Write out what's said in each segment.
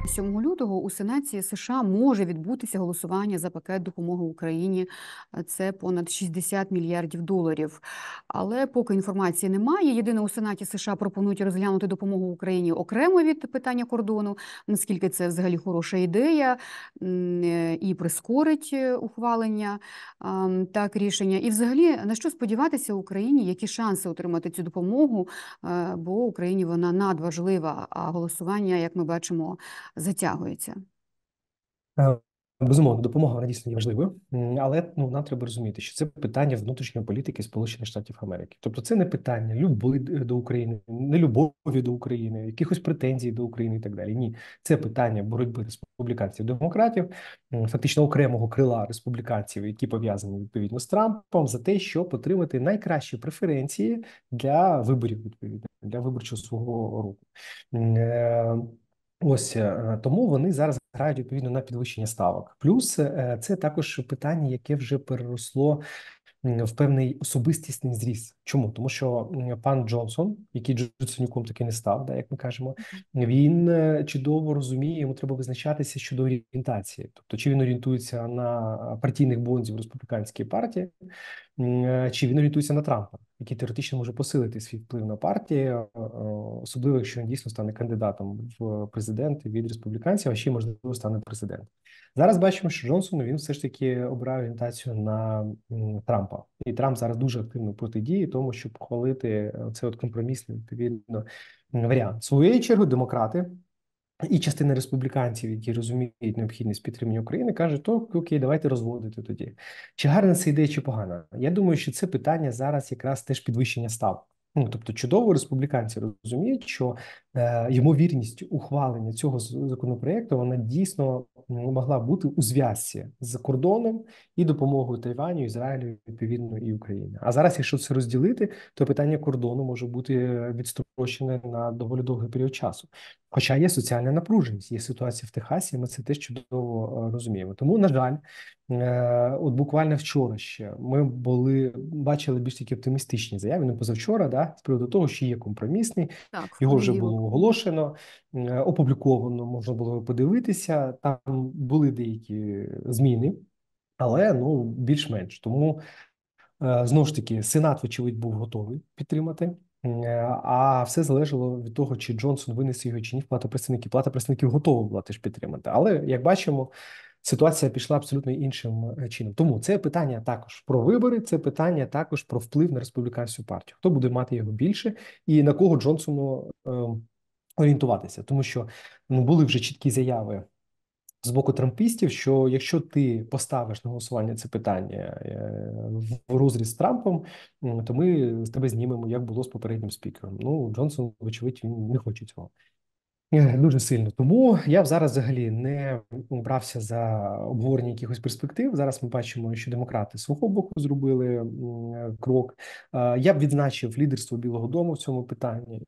7 лютого у Сенаті США може відбутися голосування за пакет допомоги Україні. Це понад 60 мільярдів доларів. Але поки інформації немає, єдине у Сенаті США пропонують розглянути допомогу Україні окремо від питання кордону. Наскільки це взагалі хороша ідея і прискорить ухвалення так рішення. І взагалі, на що сподіватися Україні, які шанси отримати цю допомогу, бо Україні вона надважлива, а голосування, як ми бачимо, затягується. Безумовно, допомога вона дійсно є важливою, але нам треба розуміти, що це питання внутрішньої політики Сполучених Штатів Америки. Тобто це не питання любові до України, не любові до України, якихось претензій до України і так далі. Ні, це питання боротьби республіканців і демократів, фактично окремого крила республіканців, які пов'язані відповідно з Трампом, за те, щоб отримати найкращі преференції для виборів, відповідно, для виборчого свого року. Ось тому вони зараз грають відповідно на підвищення ставок. Плюс це також питання, яке вже переросло в певний особистісний зріст. Чому? Тому що пан Джонсон, який Джонсонюком таки не став, як ми кажемо, він чудово розуміє, йому треба визначатися щодо орієнтації. Тобто, чи він орієнтується на партійних бонзів республіканської партії, чи він орієнтується на Трампа, який теоретично може посилити свій вплив на партію, особливо якщо він дійсно стане кандидатом в президенти від республіканців, а ще, можливо, стане президентом. Зараз бачимо, що Джонсон, він все ж таки обирає орієнтацію на Трампа. І Трамп зараз дуже активно протидіє тому, щоб ухвалити цей компромісний, відповідно, варіант. В свою чергу демократи і частина республіканців, які розуміють необхідність підтримання України, кажуть, то окей, давайте розводити тоді. Чи гарна це ідея, чи погана? Я думаю, що це питання зараз якраз теж підвищення ставок. Тобто чудово республіканці розуміють, що ймовірність ухвалення цього законопроекту, вона дійсно могла бути у зв'язці з кордоном і допомогою Тайваню, Ізраїлю, відповідно, і Україні. А зараз, якщо це розділити, то питання кордону може бути відстрочене на доволі довгий період часу. Хоча є соціальна напруженість, є ситуація в Техасі, ми це теж чудово розуміємо. Тому, на жаль, от буквально вчора ще ми бачили більш такі оптимістичні заяви, не позавчора, з приводу того, що є компромісний, Так, його вже було оголошено, опубліковано, можна було подивитися, там були деякі зміни, але більш-менш. Тому, знову ж таки, Сенат, вочевидь, був готовий підтримати. А все залежало від того, чи Джонсон винесе його, чи ні в Палату представників. Палата представників готова була теж підтримати. Але, як бачимо, ситуація пішла абсолютно іншим чином. Тому це питання також про вибори, це питання також про вплив на республіканську партію. Хто буде мати його більше і на кого Джонсону орієнтуватися. Тому що були вже чіткі заяви з боку трампістів, що якщо ти поставиш на голосування це питання в розріз з Трампом, то ми з тебе знімемо, як було з попереднім спікером. Джонсон, вочевидь, він не хоче цього. Дуже сильно. Тому я зараз взагалі не брався за обговорення якихось перспектив. Зараз ми бачимо, що демократи з свого боку зробили крок. Я б відзначив лідерство Білого дому в цьому питанні.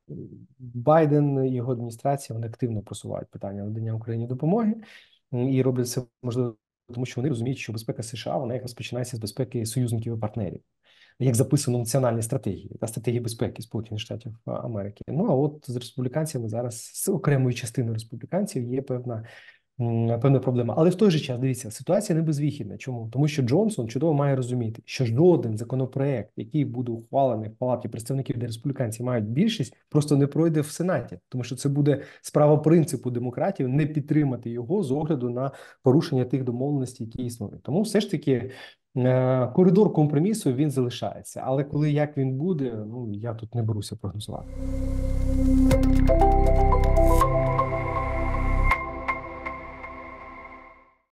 Байден і його адміністрація, вони активно просувають питання надання Україні допомоги і роблять це, можливо, тому що вони розуміють, що безпека США, вона якраз починається з безпеки союзників і партнерів, як записано в національній стратегії та стратегії безпеки Сполучених Штатів Америки. А от з республіканцями зараз, з окремою частиною республіканців, є певна проблема. Але в той же час, дивіться, ситуація не безвихідна. Чому? Тому що Джонсон чудово має розуміти, що жоден законопроект, який буде ухвалений в Палаті представників, де республіканці мають більшість, просто не пройде в Сенаті. Тому що це буде справа принципу демократів не підтримати його з огляду на порушення тих домовленостей, які існують. Тому все ж таки коридор компромісу, він залишається. Але як він буде, я тут не беруся прогнозувати.